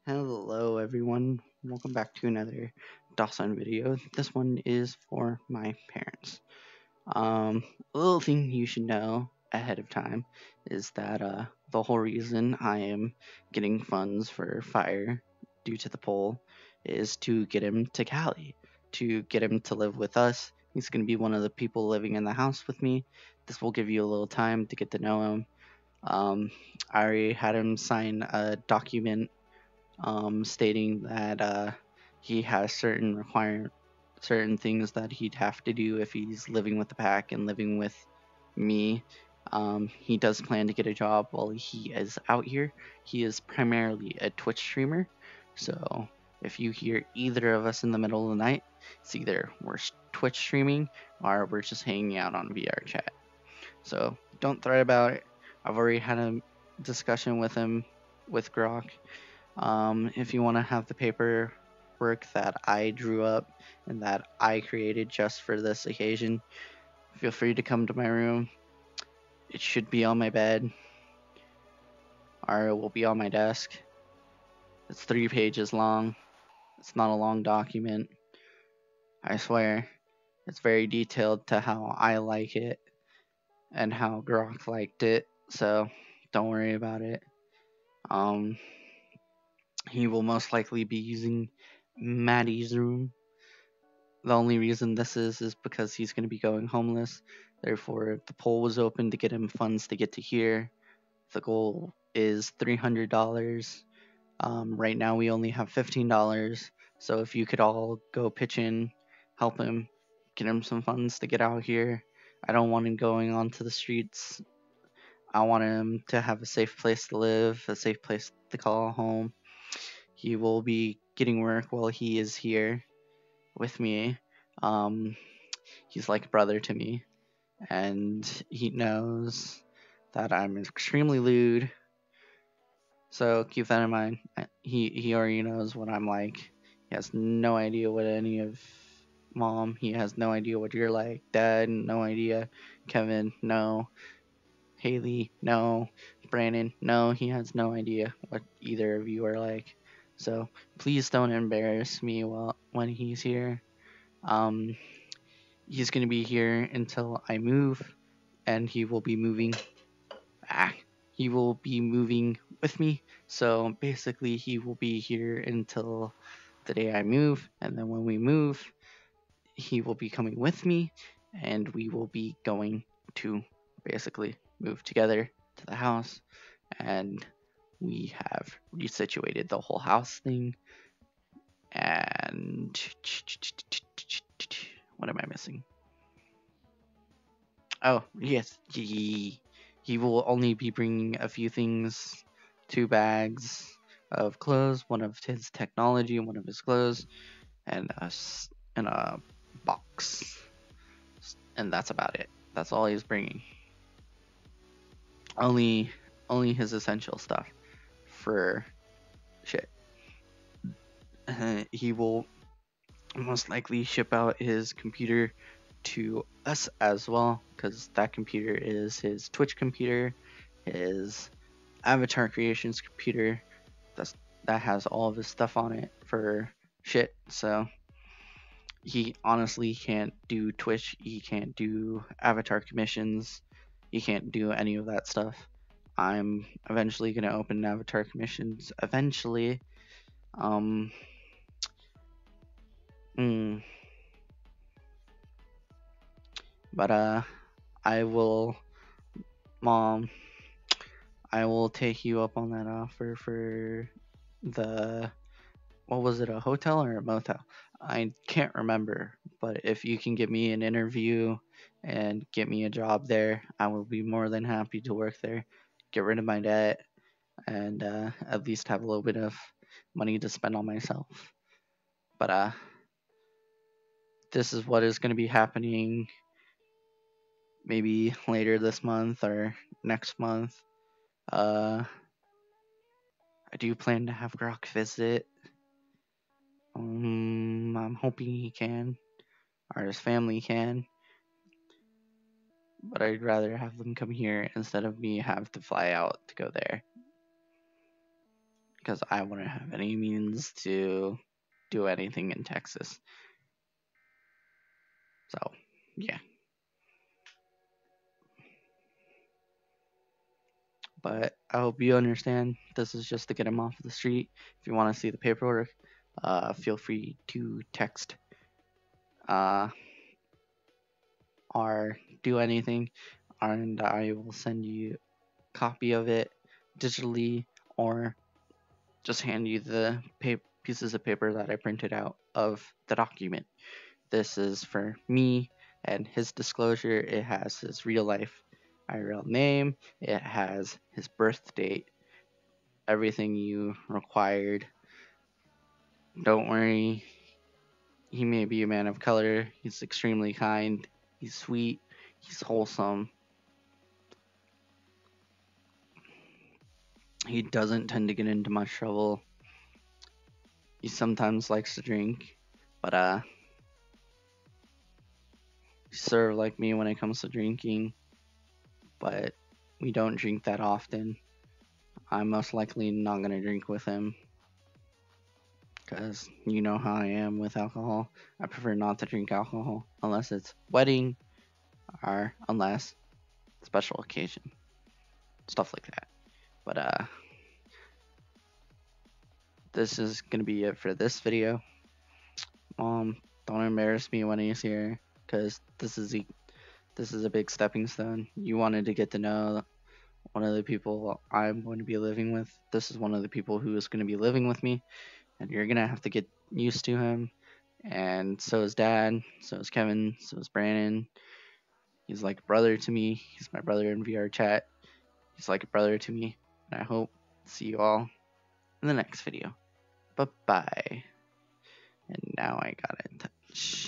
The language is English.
Hello everyone, welcome back to another Dawson video. This one is for my parents. A little thing you should know ahead of time is that the whole reason I am getting funds for Fire due to the poll is to get him to Cali, to get him to live with us. He's going to be one of the people living in the house with me. This will give you a little time to get to know him. I already had him sign a document stating that he has certain things that he'd have to do if he's living with the pack and living with me. He does plan to get a job while he is out here. He is primarily a Twitch streamer, so if you hear either of us in the middle of the night, it's either we're Twitch streaming or we're just hanging out on VR chat. So don't fret about it. I've already had a discussion with him with Grok. If you want to have the paperwork that I drew up and that I created just for this occasion, feel free to come to my room. It should be on my bed, or it will be on my desk. It's 3 pages long. It's not a long document. I swear. It's very detailed to how I like it and how Grok liked it, so don't worry about it. He will most likely be using Maddie's room. The only reason this is because he's going to be going homeless. Therefore, the poll was open to get him funds to get to here. The goal is $300. Right now, we only have $15. So if you could all go pitch in, help him, get him some funds to get out here. I don't want him going onto the streets. I want him to have a safe place to live, a safe place to call home. He will be getting work while he is here with me. He's like a brother to me, and he knows that I'm extremely lewd. So keep that in mind. He already knows what I'm like. He has no idea what any of Mom. He has no idea what you're like. Dad, no idea. Kevin, no. Haley, no. Brandon, no. He has no idea what either of you are like. So please don't embarrass me when he's here. He's going to be here until I move, and he will be moving back. He will be moving with me. So basically, he will be here until the day I move, and then when we move, he will be coming with me, and we will be going to basically move together to the house, and we have resituated the whole house thing. And what am I missing? Oh, yes. He will only be bringing a few things, 2 bags of clothes, one of his technology, one of his clothes, and a box. And that's about it. That's all he's bringing. Only his essential stuff for shit. He will most likely ship out his computer to us as well, because that computer is his Twitch computer, his avatar creations computer. That has all of his stuff on it for shit. So he honestly can't do Twitch. He can't do avatar commissions. He can't do any of that stuff. I'm eventually gonna open avatar commissions eventually. Mm, but I will, Mom. I will take you up on that offer for the, what was it, a hotel or a motel? I can't remember, but if you can get me an interview and get me a job there, I will be more than happy to work there, get rid of my debt, and at least have a little bit of money to spend on myself. But this is what is going to be happening maybe later this month or next month. I do plan to have Grok visit. I'm hoping he can, or his family can, but I'd rather have them come here instead of me have to fly out to go there. because I wouldn't have any means to do anything in Texas. So, yeah. But I hope you understand this is just to get him off the street. If you want to see the paperwork, feel free to text uh, or do anything, and I will send you a copy of it digitally or just hand you the pieces of paper that I printed out of the document. This is for me and his disclosure. It has his real life IRL name, it has his birth date, everything you required. Don't worry, he may be a man of color. He's extremely kind, he's sweet, he's wholesome. He doesn't tend to get into much trouble. He sometimes likes to drink, but he's sort of like me when it comes to drinking, but we don't drink that often. I'm most likely not going to drink with him because you know how I am with alcohol. I prefer not to drink alcohol unless it's wedding or unless special occasion, stuff like that. But this is going to be it for this video. Don't embarrass me when he's here because this is a big stepping stone. You wanted to get to know one of the people I'm going to be living with. This is one of the people who is going to be living with me, and you're going to have to get used to him. And so is Dad, so is Kevin, so is Brandon. He's like a brother to me. He's my brother in VR chat. He's like a brother to me. And I hope to see you all in the next video. Bye bye. And now I got in touch.